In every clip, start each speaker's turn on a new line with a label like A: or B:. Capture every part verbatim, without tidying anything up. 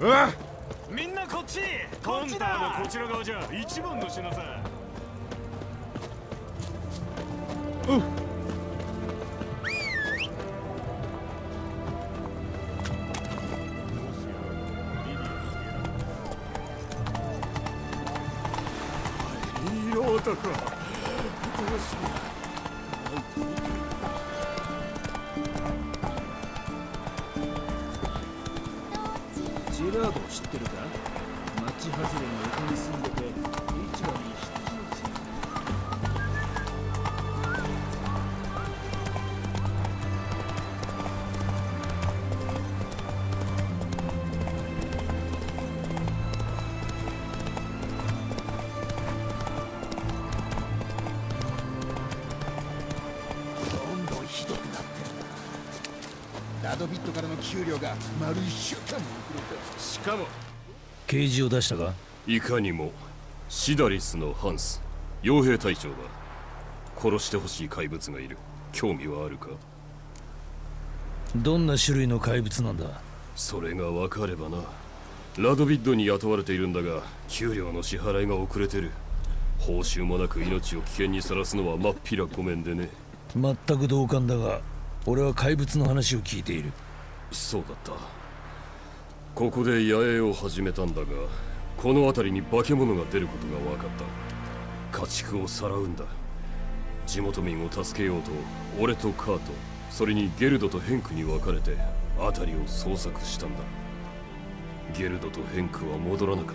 A: わっ、
B: みんなこっち。こっちだ。ハンターのこちら側じゃ一番の品さ。
A: うっ。
B: 色男。
C: ジェラードを知ってるか？町外れの丘に住んでて市場に羊の血。
D: どんどんひどくなってるな。ラドビットからの給料が丸一週間も遅れた。
B: しかも
E: 啓示を出したか？
F: いかにも。シダリスのハンス、傭兵隊長だ。殺してほしい怪物がいる。興味はあるか？
E: どんな種類の怪物なんだ？
F: それが分かればな。ラドビッドに雇われているんだが、給料の支払いが遅れてる。報酬もなく命を危険にさらすのはまっぴらごめんでね。
E: 全く同感だが、俺は怪物の話を聞いている。
F: そうだった。ここで野営を始めたんだが、この辺りに化け物が出ることが分かった。家畜をさらうんだ。地元民を助けようと、俺とカート、それにゲルドとヘンクに分かれて辺りを捜索したんだ。ゲルドとヘンクは戻らなかった。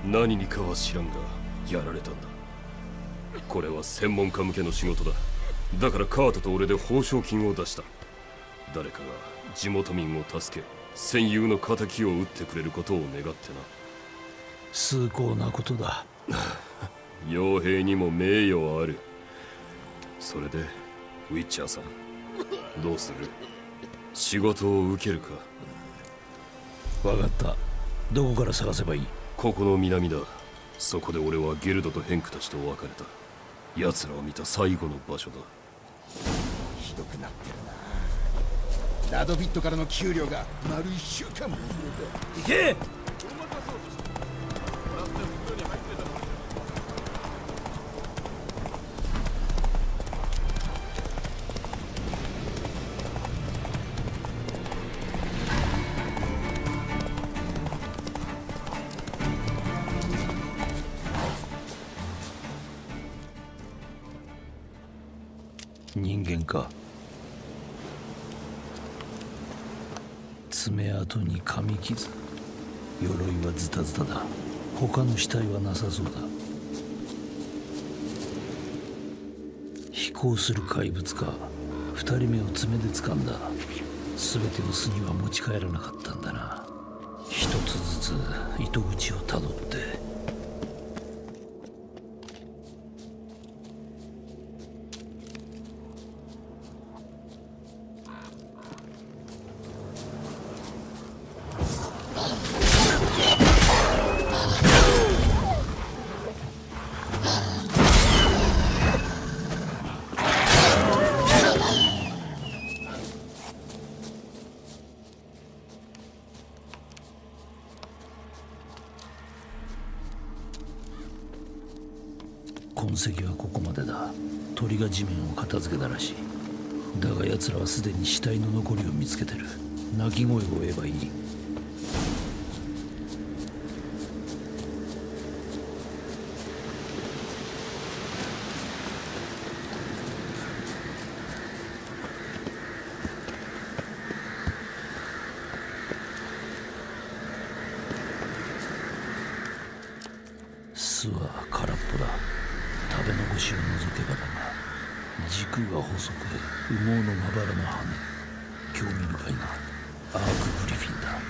F: 何にかは知らんがやられたんだ。これは専門家向けの仕事だ。だからカートと俺で報奨金を出した。誰かが地元民を助け、戦友の敵を討ってくれることを願ってな。
E: 崇高なことだ。
F: 傭兵にも名誉はある。それでウィッチャーさん、どうする？仕事を受けるか？
E: 分かった。どこから探せばいい？
F: ここの南だ。そこで俺はゲルドとヘンクたちと別れた。奴らを見た最後の場所だ。
D: ひどくなってるな。ラドビットからの給料が丸一週間も遅れた。
E: 行け！人間か。爪痕に噛み傷、鎧はズタズタだ。他の死体はなさそうだ。飛行する怪物か。二人目を爪で掴んだ。全てを巣には持ち帰らなかったんだな。一つずつ糸口をたどって。痕跡はここまでだ。鳥が地面を片付けたらしい。だが奴らはすでに死体の残りを見つけてる。鳴き声を追えばいい。巣は空っぽだ。食べ残しを除けばだが、軸が細く羽毛のまばらな羽。興味深いな。アークグリフィンだ。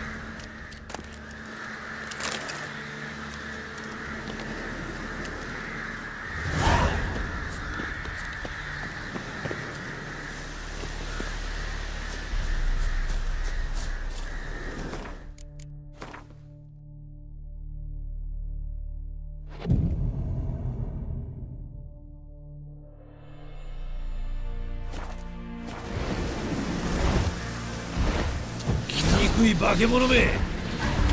E: 憎い化け物め。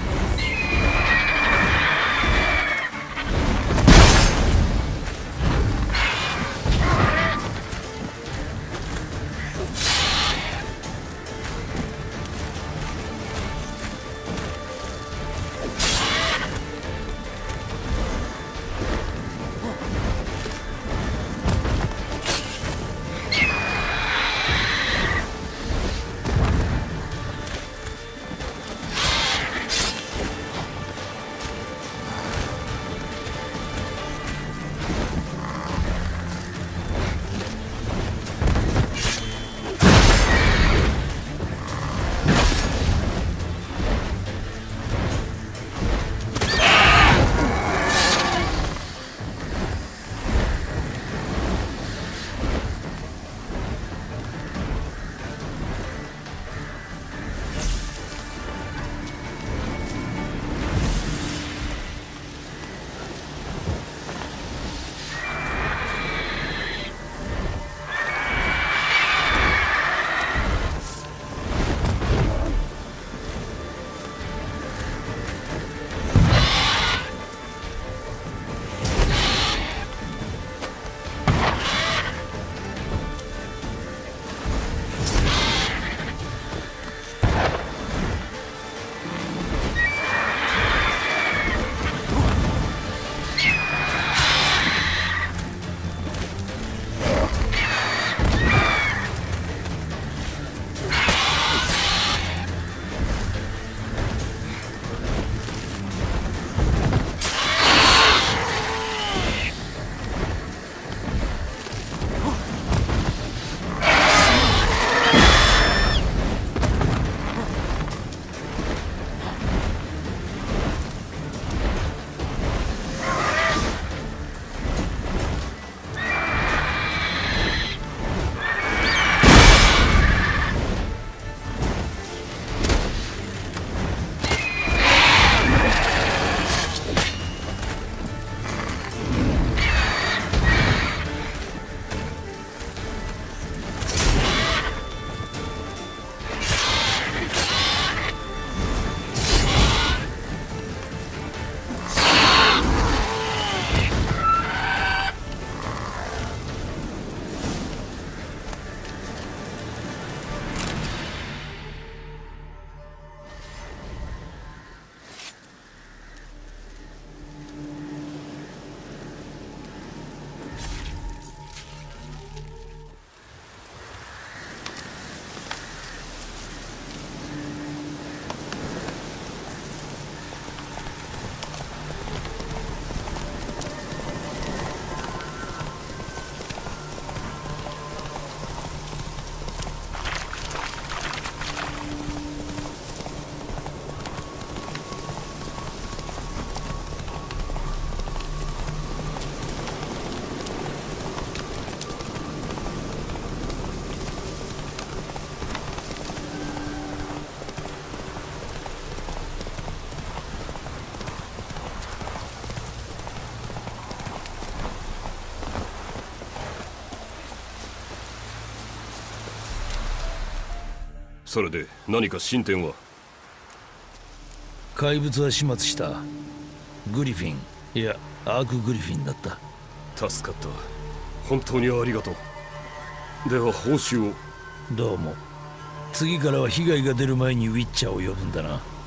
F: それで何か進展は？
E: 怪物は始末した。グリフィン、いやアークグリフィンだった。
F: 助かった。本当にありがとう。では報酬を。
E: どうも。次からは被害が出る前にウィッチャーを呼ぶんだな。